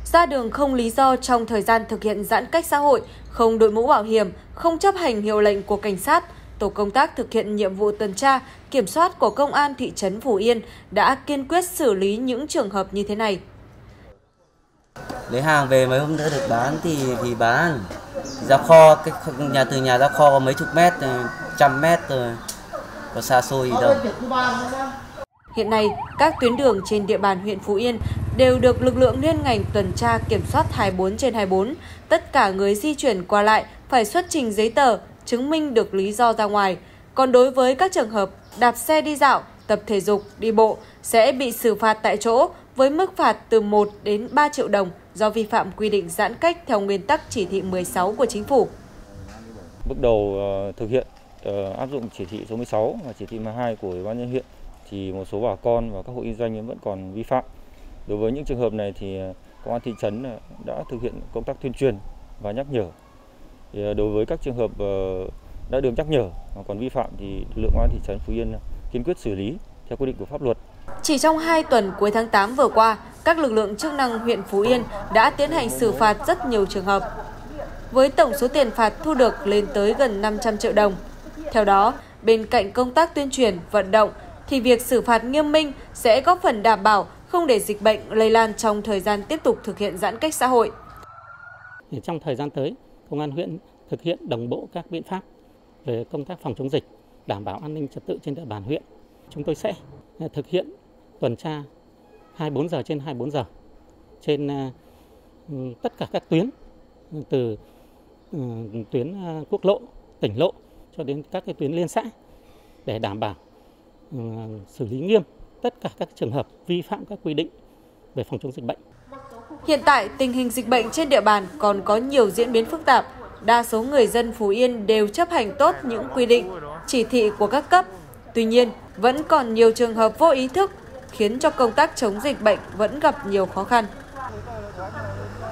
Ra đường không lý do trong thời gian thực hiện giãn cách xã hội, không đội mũ bảo hiểm, không chấp hành hiệu lệnh của cảnh sát, tổ công tác thực hiện nhiệm vụ tuần tra, kiểm soát của Công an thị trấn Phú Yên đã kiên quyết xử lý những trường hợp như thế này. Lấy hàng về mấy hôm nữa được bán thì bán. Ra kho, từ nhà ra kho có mấy chục mét, 100 mét rồi, có xa xôi gì đâu. Hiện nay, các tuyến đường trên địa bàn huyện Phú Yên đều được lực lượng liên ngành tuần tra kiểm soát 24/24. Tất cả người di chuyển qua lại phải xuất trình giấy tờ, chứng minh được lý do ra ngoài. Còn đối với các trường hợp đạp xe đi dạo, tập thể dục, đi bộ sẽ bị xử phạt tại chỗ với mức phạt từ 1 đến 3 triệu đồng do vi phạm quy định giãn cách theo nguyên tắc chỉ thị 16 của Chính phủ. Bước đầu thực hiện áp dụng chỉ thị số 16 và chỉ thị 12 của Ủy ban nhân dân huyện thì một số bà con và các hộ kinh doanh vẫn còn vi phạm. Đối với những trường hợp này thì Công an thị trấn đã thực hiện công tác tuyên truyền và nhắc nhở. Đối với các trường hợp đã được nhắc nhở mà còn vi phạm thì lực lượng Công an thị trấn Phú Yên kiên quyết xử lý theo quy định của pháp luật. Chỉ trong 2 tuần cuối tháng 8 vừa qua, các lực lượng chức năng huyện Phú Yên đã tiến hành xử phạt rất nhiều trường hợp, với tổng số tiền phạt thu được lên tới gần 500 triệu đồng. Theo đó, bên cạnh công tác tuyên truyền, vận động, thì việc xử phạt nghiêm minh sẽ góp phần đảm bảo không để dịch bệnh lây lan trong thời gian tiếp tục thực hiện giãn cách xã hội. Trong thời gian tới, Công an huyện thực hiện đồng bộ các biện pháp về công tác phòng chống dịch, đảm bảo an ninh trật tự trên địa bàn huyện. Chúng tôi sẽ thực hiện tuần tra 24 giờ trên 24 giờ trên tất cả các tuyến, từ tuyến quốc lộ, tỉnh lộ cho đến các cái tuyến liên xã để đảm bảo xử lý nghiêm tất cả các trường hợp vi phạm các quy định về phòng chống dịch bệnh. Hiện tại, tình hình dịch bệnh trên địa bàn còn có nhiều diễn biến phức tạp. Đa số người dân Phú Yên đều chấp hành tốt những quy định, chỉ thị của các cấp. Tuy nhiên, vẫn còn nhiều trường hợp vô ý thức, khiến cho công tác chống dịch bệnh vẫn gặp nhiều khó khăn.